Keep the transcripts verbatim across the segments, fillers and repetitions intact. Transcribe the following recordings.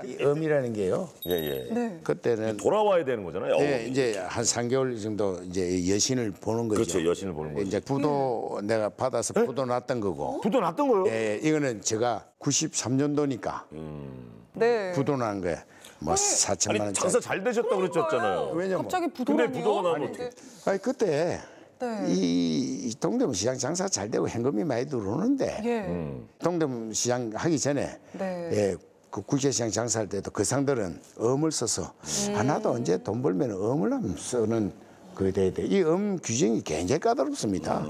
이 음이라는 게요. 예, 예. 네. 그때는 돌아와야 되는 거잖아요. 네, 이제 한 삼 개월 정도 이제 여신을 보는 거죠. 그렇죠, 여신을 보는 거죠. 이제 부도 내가 받아서 부도 놨던 거고. 부도 났던 거요? 예, 이거는 제가 구십삼 년도니까 네. 부도 난 거야. 뭐 사천만 아니 원. 장사 잘 되셨다고 그랬잖아요. 왜냐면 갑자기 근데 부도라니요? 부도가 나면 아니, 어떻게? 아니 그때 네. 이, 이 동대문 시장 장사 잘 되고 현금이 많이 들어오는데 예. 동대문 시장 하기 전에 네. 예, 그 국제시장 장사할 때도 그 상들은 엄을 써서 음. 하나도 언제 돈 벌면 엄을 안 쓰는 그 돼. 이 엄 규정이 굉장히 까다롭습니다.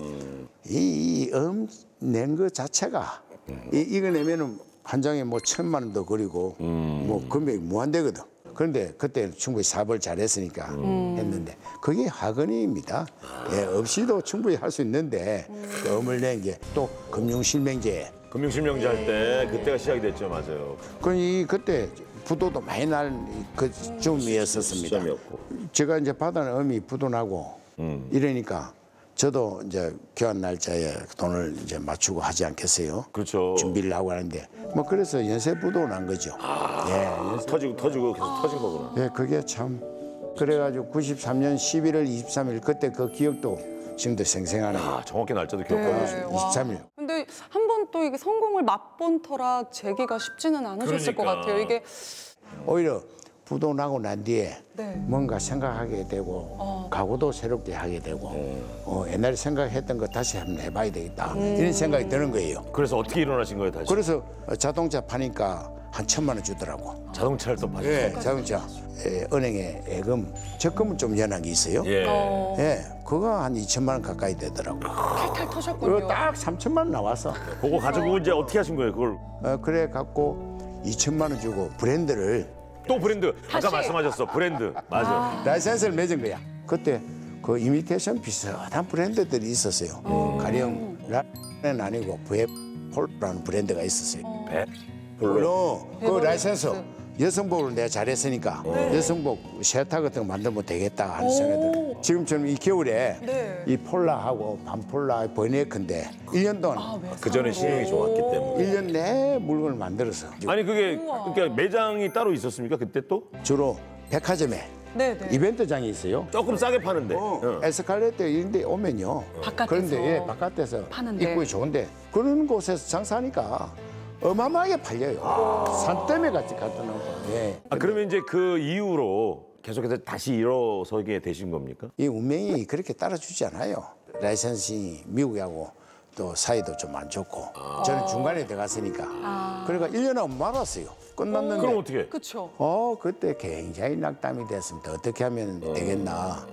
이엄 낸 거 자체가 이, 이거 내면은 한 장에 뭐 천만 원도 그리고 뭐 금액이 무한대거든. 그런데 그때 충분히 사업을 잘했으니까 했는데 그게 학원입니다. 예, 없이도 충분히 할 수 있는데 그 엄을 낸 게 또 금융실명제. 금융실명제 할 때 그때가 시작이 됐죠, 맞아요. 그이 그때 부도도 많이 날 그 쯤이었었습니다. 시점이었고. 제가 이제 받은 엄이 부도 나고 이러니까 저도 이제 교환 날짜에 돈을 이제 맞추고 하지 않겠어요? 그렇죠. 준비를 하고 하는데 뭐 그래서 연쇄 부도 난 거죠. 예, 터지고 터지고 계속 터진 거구나. 예, 그게 참 그래가지고 구십삼 년 십일월 이십삼 일 그때 그 기억도 지금도 생생하네요. 아, 정확히 날짜도 기억하고 네. 있습니다. 와. 이십삼 일. 근데 한 번 또 이게 성공을 맛본 터라 재기가 쉽지는 않으셨을 그러니까. 것 같아요. 이게 오히려 부도 나고 난 뒤에 네. 뭔가 생각하게 되고 어. 각오도 새롭게 하게 되고 어, 옛날에 생각했던 거 다시 한번 해봐야 되겠다 음. 이런 생각이 드는 거예요. 그래서 어떻게 일어나신 거예요, 다시? 그래서 자동차 파니까 한 천만 원 주더라고. 자동차를 또 파셨어요. 예, 자동차 예, 은행에 예금 적금은 좀 연한 게 있어요. 예. 어, 예, 그거 한 이천만 원 가까이 되더라고. 탈탈 터셨군요. 그거 딱 삼천만 원 나왔어. 그거 가지고 이제 어떻게 하신 거예요, 그걸? 어, 그래 갖고 이천만 원 주고 브랜드를 또 브랜드. 아까 다시. 말씀하셨어, 브랜드. 맞아. 라이센스를 맺은 거야. 그때 그 이미테이션 비슷한 브랜드들이 있었어요. 가령 라는 아니고 브에폴라는 브랜드가 있었어요. 배. 물론 그 베버리 라이센스 hills. 여성복을 내가 잘했으니까 여성복 세타 같은 거 만들면 되겠다 하는 생각이 들어요. 지금처럼 이 겨울에 네. 이 폴라하고 반폴라 버니에크인데 일 년 동안 아, 외상으로. 그 전에 신용이 좋았기 때문에. 일 년 내에 물건을 만들어서 아니 그게 그러니까 매장이 따로 있었습니까 그때 또? 주로 백화점에 네, 네. 이벤트장이 있어요. 조금 싸게 파는데. 어, 응. 에스컬레이터 이런 데 오면요. 바깥에서 그런데 예, 바깥에서 파는데. 입구이 좋은데 그런 곳에서 장사하니까 어마어마하게 팔려요. 산더미 같이 갖다 놓고. 예. 아 그러면 이제 그 이후로 계속해서 다시 일어서게 되신 겁니까? 이 운명이 그렇게 따라주지 않아요. 라이센싱이 미국하고 또 사이도 좀 안 좋고 저는 중간에 들어갔으니까 그러니까 일 년 하고 말았어요. 끝났는데 그럼 어떻게? 그렇죠. 어 그때 굉장히 낙담이 됐습니다. 어떻게 하면 되겠나.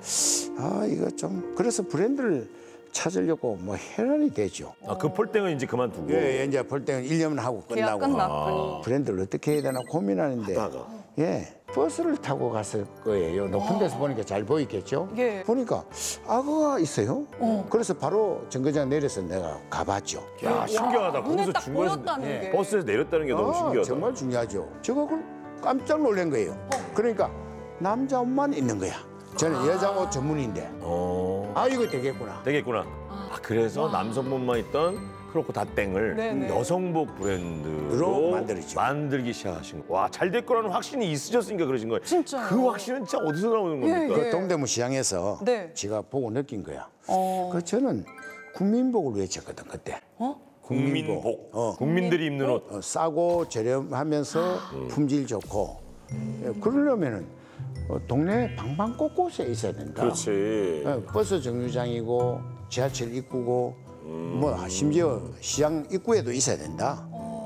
아 이거 좀 그래서 브랜드를 찾으려고 뭐 해란이 되죠. 아 그 폴땡은 이제 그만두고. 예, 예, 이제 볼 때는 일 년 하고 계약 끝나고 끝났군요. 브랜드를 어떻게 해야 되나 고민하는데 하다가. 예 버스를 타고 갔을 거예요. 높은 데서 보니까 잘 보이겠죠. 예. 보니까 악어가 있어요. 그래서 바로 정거장 내려서 내가 가봤죠. 야 신기하다. 눈에 거기서 딱 중간에서 보였다는 게. 버스에서 내렸다는 게 너무 아, 신기하다. 정말 중요하죠. 제가 그걸 깜짝 놀란 거예요. 그러니까 남자 옷만 있는 거야. 저는 여자 옷 전문인데 어. 아 이거 되겠구나. 되겠구나. 아 그래서 남성복만 있던 크로코 닷땡을 네네. 여성복 브랜드로 로 만들었죠. 만들기 시작하신 거. 와 잘 될 거라는 확신이 있으셨으니까 그러신 거예요. 진짜요? 그 확신은 진짜 어디서 나오는 겁니까? 예, 그 예. 동대문 시장에서 네. 제가 보고 느낀 거야. 어. 그 저는 국민복을 외쳤거든 그때. 어? 국민복. 어. 국민들이 입는 옷. 어, 싸고 저렴하면서 품질 좋고 예, 그러려면은 어, 동네 방방 곳곳에 있어야 된다. 그렇지. 예, 버스 정류장이고 지하철 입구고 뭐 심지어 시장 입구에도 있어야 된다.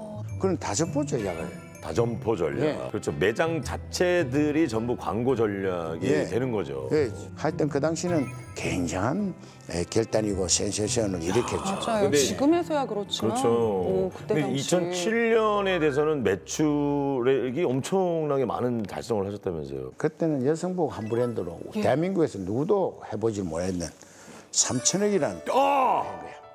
그런 다점포 전략을 다점포 전략. 예. 그렇죠. 매장 자체들이 전부 광고 전략이 예. 되는 거죠. 예, 하여튼 그 당시는 굉장한 예, 결단이고 센세이션을 일으켰죠. 맞아요. 근데- 지금에서야 그렇지만. 그렇죠. 오, 그때 근데 당시. 이천칠 년에 돼서는 매출액이 엄청나게 많은 달성을 하셨다면서요. 그때는 여성복 한 브랜드로 예. 대한민국에서 누구도 해보지 못했는 삼천억이라는 아! 거야.